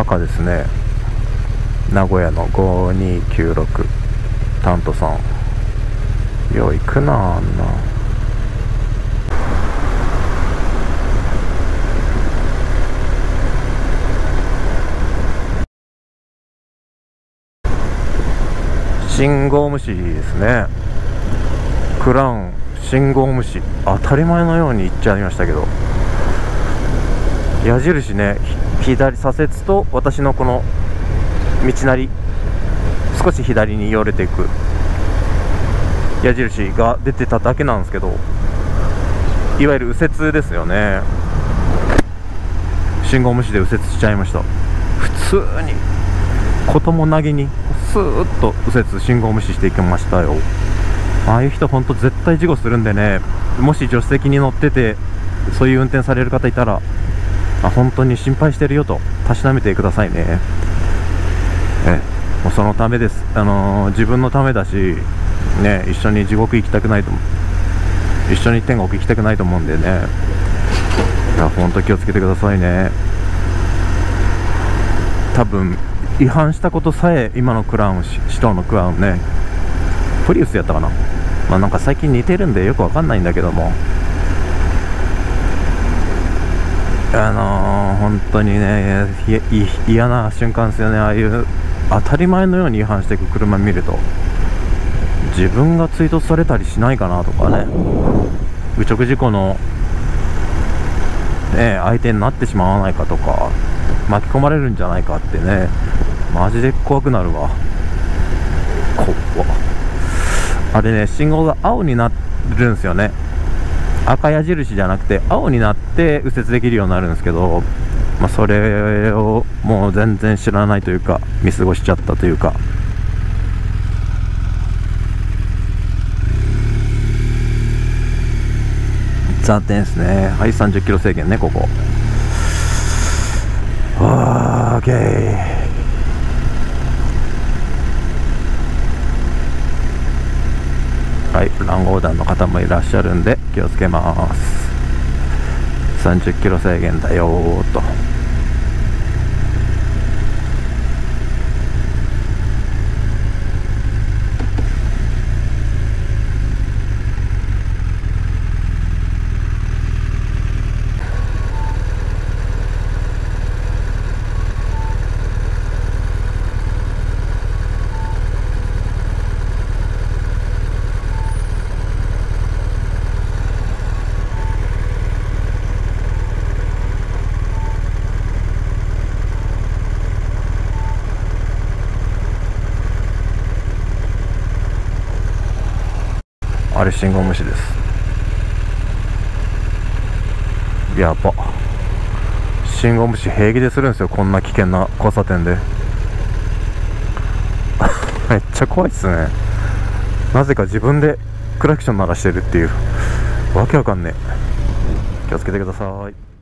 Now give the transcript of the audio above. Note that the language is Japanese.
赤ですね。名古屋の5296タントさん。よう行くなあんな。信号無視ですね。クラウン信号無視、当たり前のように言っちゃいましたけど、矢印ね、左左折と私のこの道なり少し左に寄れていく矢印が出てただけなんですけど、いわゆる右折ですよね。信号無視で右折しちゃいました。普通に子供なぎにスーッと右折信号無視していきましたよ。ああいう人本当絶対事故するんでね、もし助手席に乗っててそういう運転される方いたら、本当に心配してるよとたしなめてくださいね。もうそのためです。自分のためだしね、一緒に地獄行きたくないと、一緒に天国行きたくないと思うんでね、いや本当気をつけてくださいね。多分違反したことさえ今のクラウン、白のクラウンね、プリウスやったかな、なんか最近似てるんでよくわかんないんだけども、本当にね、嫌な瞬間ですよね。ああいう当たり前のように違反していく車見ると、自分が追突されたりしないかなとかね、右直事故の、相手になってしまわないかとか、巻き込まれるんじゃないかってね、マジで怖くなるわ。あれね、信号が青になるんですよね。赤矢印じゃなくて青になって右折できるようになるんですけど、それをもう全然知らないというか、見過ごしちゃったというか。残念ですね。はい、30キロ制限ね、ここ。オーケー。はい、乱横断の方もいらっしゃるんで気をつけます。30キロ制限だよーと。あれ信号無視です。やば、信号無視平気でするんですよ、こんな危険な交差点で。めっちゃ怖いっすね。なぜか自分でクラクション鳴らしてるっていう、わけわかんねえ。気をつけてください。